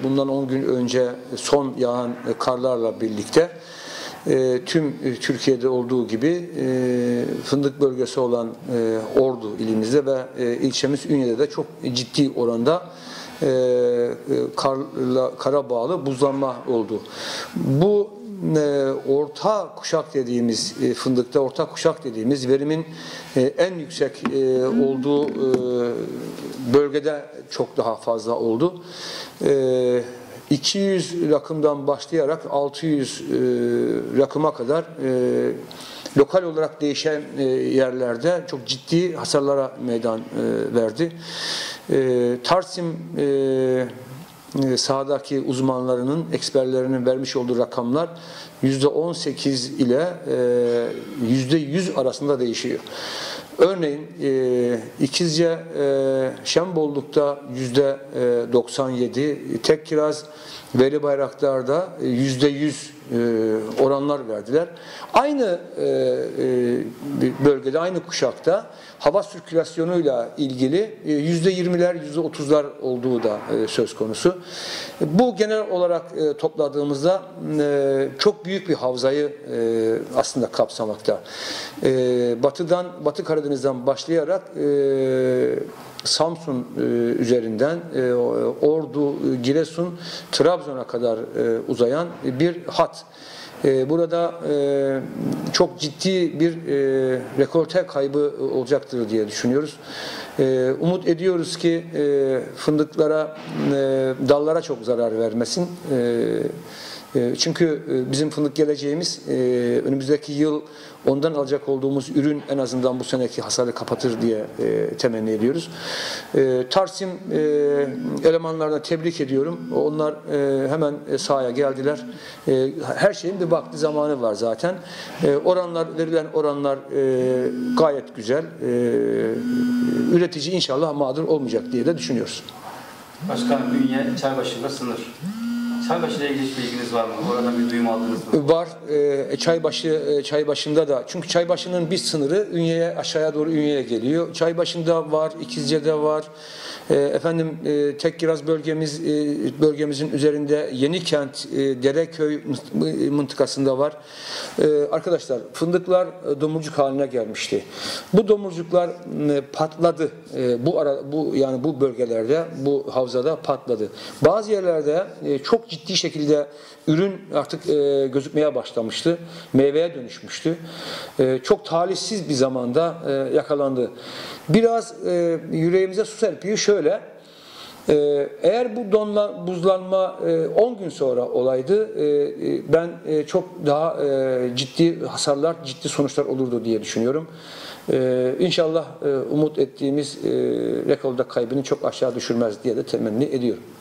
bundan 10 gün önce son yağan karlarla birlikte tüm Türkiye'de olduğu gibi fındık bölgesi olan Ordu ilimizde ve ilçemiz Ünye'de de çok ciddi oranda kara bağlı buzlanma oldu. Bu orta kuşak dediğimiz fındıkta orta kuşak dediğimiz verimin en yüksek olduğu bölgede çok daha fazla oldu. 200 rakımdan başlayarak 600 rakıma kadar lokal olarak değişen yerlerde çok ciddi hasarlara meydan verdi. Tarsim sahadaki uzmanlarının, eksperlerinin vermiş olduğu rakamlar %18 ile %100 arasında değişiyor. Örneğin İkizce Şembolluk'ta %97, Tekkiraz, Veli Bayraktar'da %100 oranlar verdiler. Aynı bölgede, aynı kuşakta hava sirkülasyonuyla ilgili %20'ler, %30'lar olduğu da söz konusu. Bu genel olarak topladığımızda çok büyük bir havzayı aslında kapsamakta. Batı Karadeniz'den başlayarak Samsun üzerinden Ordu, Giresun, Trabzon'a kadar uzayan bir hat. Burada çok ciddi bir rekolte kaybı olacaktır diye düşünüyoruz. Umut ediyoruz ki fındıklara, dallara çok zarar vermesin. Çünkü bizim fındık geleceğimiz önümüzdeki yıl ondan alacak olduğumuz ürün en azından bu seneki hasarı kapatır diye temenni ediyoruz. Tarsim elemanlarına tebrik ediyorum. Onlar hemen sahaya geldiler. Her şeyin bir vakti zamanı var zaten. Verilen oranlar gayet güzel. Üretici inşallah mağdur olmayacak diye de düşünüyoruz. Başkanım, Ünye Çaybaşı'nda sınır. Çaybaşı ile ilgili hiçbir bilginiz var mı? Oradan bir duyum aldınız mı? Var. Çaybaşı'nda da. Çünkü Çaybaşı'nın bir sınırı Ünye'ye, aşağıya doğru Ünye'ye geliyor. Çaybaşı'nda var, İkizce'de var. Tekkiraz bölgemizin üzerinde Yenikent, Dereköy mıntıkasında var. Arkadaşlar, fındıklar domurcuk haline gelmişti. Bu domurcuklar patladı. Bu bölgelerde, bu havzada patladı. Bazı yerlerde çok ciddi şekilde ürün artık gözükmeye başlamıştı. Meyveye dönüşmüştü. Çok talihsiz bir zamanda yakalandı. Biraz yüreğimize su serpiyor şöyle. Eğer bu buzlanma 10 gün sonra olaydı, ben çok daha ciddi hasarlar, ciddi sonuçlar olurdu diye düşünüyorum. İnşallah umut ettiğimiz rekolte kaybını çok aşağı düşürmez diye de temenni ediyorum.